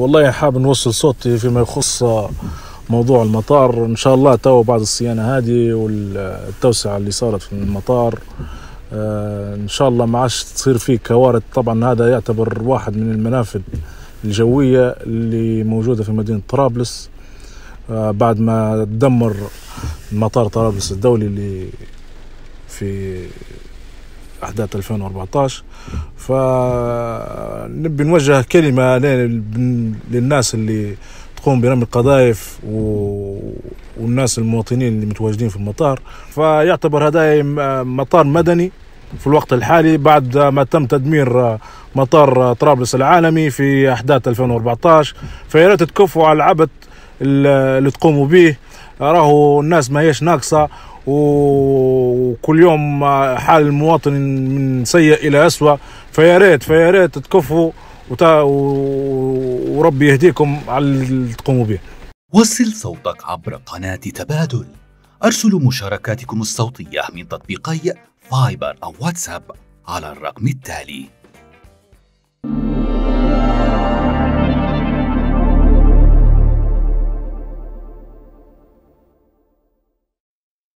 والله حاب نوصل صوتي فيما يخص موضوع المطار. إن شاء الله تو بعد الصيانة هذه والتوسعة اللي صارت في المطار إن شاء الله ما عادش تصير فيه كوارث. طبعا هذا يعتبر واحد من المنافذ الجوية اللي موجودة في مدينة طرابلس بعد ما تدمر مطار طرابلس الدولي اللي في أحداث 2014. فنبي نوجه كلمة للناس اللي تقوم برمي القذائف والناس المواطنين اللي متواجدين في المطار. فيعتبر هذا مطار مدني في الوقت الحالي بعد ما تم تدمير مطار طرابلس العالمي في أحداث 2014. فيا ريت تكفوا على العبث اللي تقوموا به. راهو الناس ما هيش ناقصة، وكل يوم حال المواطن من سيء إلى أسوأ. فيا ريت تكفوا وربي يهديكم على اللي تقوموا به. وصل صوتك عبر قناة تبادل. أرسلوا مشاركاتكم الصوتية من تطبيقي فايبر أو واتساب على الرقم التالي